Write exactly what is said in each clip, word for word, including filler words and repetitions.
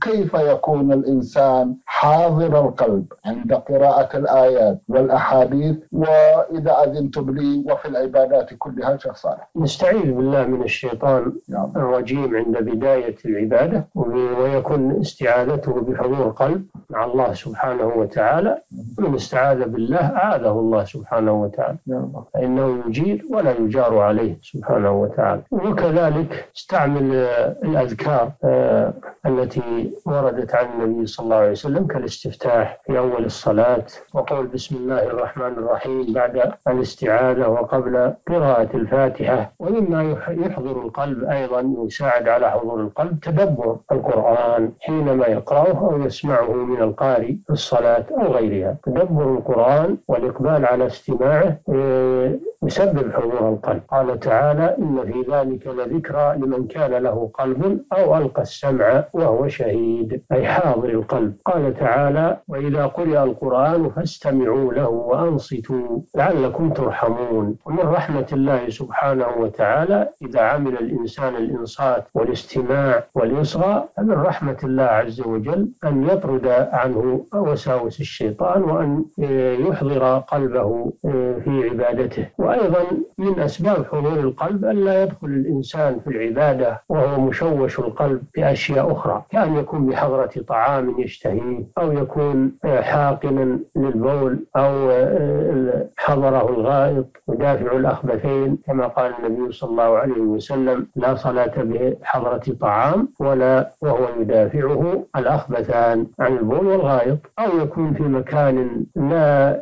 كيف يكون الإنسان حاضر القلب عند قراءة الآيات والأحاديث، وإذا أذنتم لي وفي العبادات كلها شيخ صالح؟ نستعيذ بالله من الشيطان نعم. الرجيم عند بداية العبادة، ويكون استعاذته بحضور القلب مع الله سبحانه وتعالى. من استعاذ بالله أعاذه الله سبحانه وتعالى، نعم. فإنه يجير ولا يجار عليه سبحانه وتعالى. وكذلك استعمل الأذكار التي وردت عن النبي صلى الله عليه وسلم كالاستفتاح في أول الصلاة، وقول بسم الله الرحمن الرحيم بعد الاستعاذة وقبل قراءة الفاتحة. ومما يحضر القلب أيضا يساعد على حضور القلب تدبر القرآن حينما يقرأه أو يسمعه من القارئ في الصلاة أو غيرها. تدبر القرآن والإقبال على استماعه يسبب حضور القلب. قال تعالى إن في ذلك لذكرى لمن كان له قلب أو ألقى السمع وهو شهيد، أي حاضر القلب. قال تعالى وإذا قرئ القرآن فاستمعوا له وأنصتوا لعلكم ترحمون. ومن رحمة الله سبحانه وتعالى إذا عمل الإنسان الإنصات والاستماع والإصغاء، فمن رحمة الله عز وجل أن يطرد عنه وساوس الشيطان وأن يحضر قلبه في عبادته. وأيضا من أسباب حضور القلب أن لا يدخل الإنسان في العبادة وهو مشوش القلب بأشياء أخرى، كأن يكون بحضرة طعام يشتهيه، أو يكون حاقنا للبول، أو حضره الغائط ودافع الأخبثين، كما قال النبي صلى الله عليه وسلم لا صلاة بحضرة طعام ولا وهو يدافعه الأخبثان عن البول والغائط. أو يكون في مكان لا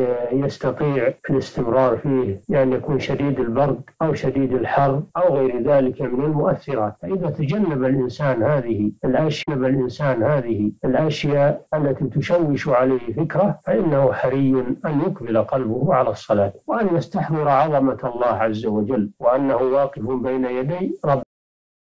يستطيع الاستمرار فيه، يعني يكون شديد البرد أو شديد الحر أو غير ذلك من المؤثرات. فإذا تجنب الإنسان هذه الأشياء الإنسان هذه الأشياء التي تشوش عليه فكره، فإنه حري أن يقبل قلبه على الصلاة، وأن يستحضر عظمة الله عز وجل، وأنه واقف بين يدي رب